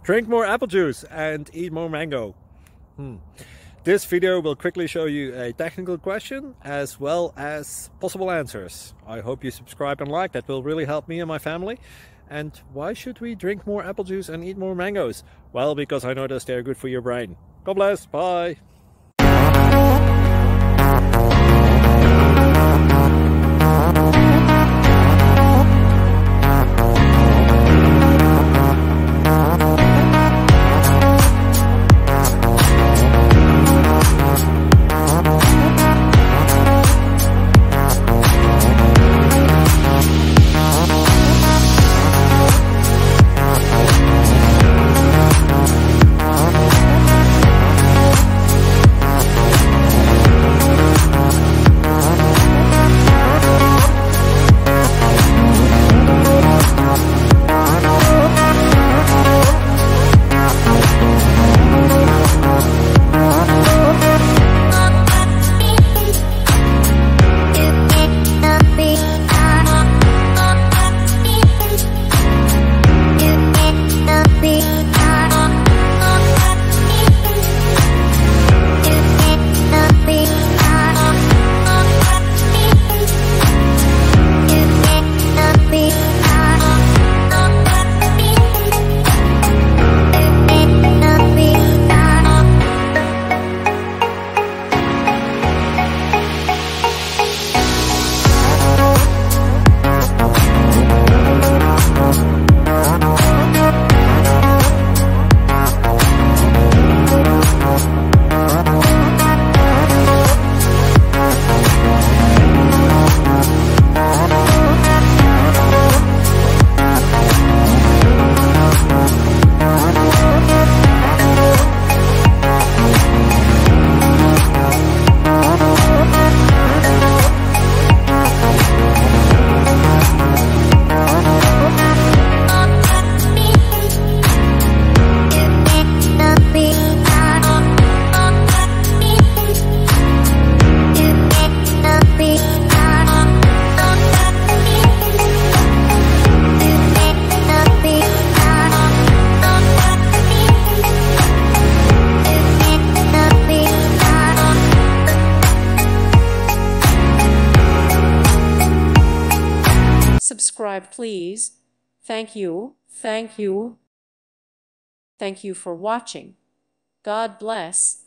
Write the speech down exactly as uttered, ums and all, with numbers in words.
Drink more apple juice and eat more mango. Hmm. This video will quickly show you a technical question as well as possible answers. I hope you subscribe and like, that will really help me and my family. And why should we drink more apple juice and eat more mangoes? Well, because I noticed they're good for your brain. God bless, bye! Subscribe, please. Thank you. Thank you. Thank you for watching. God bless.